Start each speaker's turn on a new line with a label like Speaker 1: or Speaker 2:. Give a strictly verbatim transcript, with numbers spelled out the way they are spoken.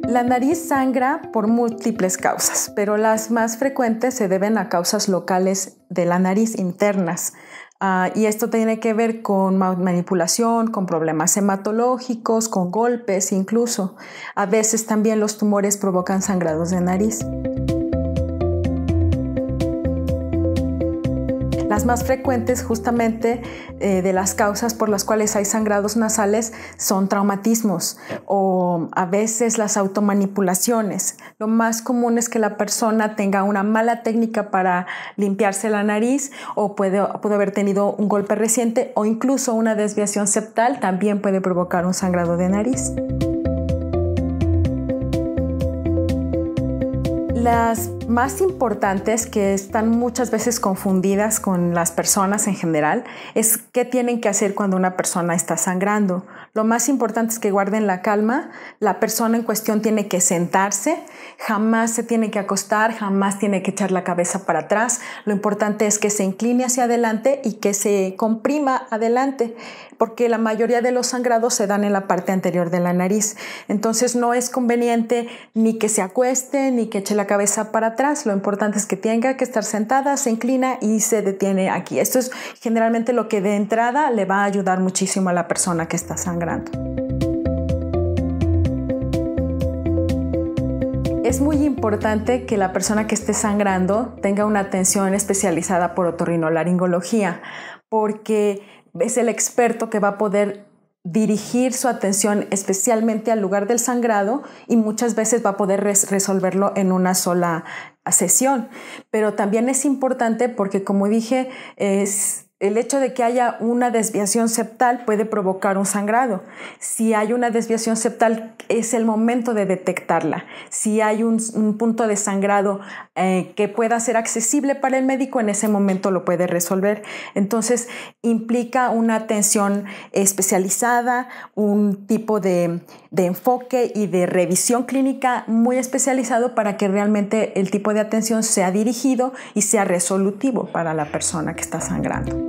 Speaker 1: La nariz sangra por múltiples causas, pero las más frecuentes se deben a causas locales de la nariz internas. Uh, y esto tiene que ver con manipulación, con problemas hematológicos, con golpes incluso. A veces también los tumores provocan sangrados de nariz. Las más frecuentes justamente eh, de las causas por las cuales hay sangrados nasales son traumatismos o a veces las automanipulaciones. Lo más común es que la persona tenga una mala técnica para limpiarse la nariz o puede, puede haber tenido un golpe reciente o incluso una desviación septal también puede provocar un sangrado de nariz. Las más importantes, que están muchas veces confundidas con las personas en general, es qué tienen que hacer cuando una persona está sangrando. Lo más importante es que guarden la calma. La persona en cuestión tiene que sentarse, jamás se tiene que acostar, jamás tiene que echar la cabeza para atrás. Lo importante es que se incline hacia adelante y que se comprima adelante, porque la mayoría de los sangrados se dan en la parte anterior de la nariz. Entonces no es conveniente ni que se acueste ni que eche la cabeza para atrás. Lo importante es que tenga que estar sentada, se inclina y se detiene aquí. Esto es generalmente lo que de entrada le va a ayudar muchísimo a la persona que está sangrando. Es muy importante que la persona que esté sangrando tenga una atención especializada por otorrinolaringología, porque es el experto que va a poder dirigir su atención especialmente al lugar del sangrado y muchas veces va a poder res- resolverlo en una sola sesión. Pero también es importante porque, como dije, es el hecho de que haya una desviación septal puede provocar un sangrado. Si hay una desviación septal, es el momento de detectarla. Si hay un, un punto de sangrado eh, que pueda ser accesible para el médico, en ese momento lo puede resolver. Entonces, implica una atención especializada, un tipo de, de enfoque y de revisión clínica muy especializado para que realmente el tipo de atención sea dirigido y sea resolutivo para la persona que está sangrando.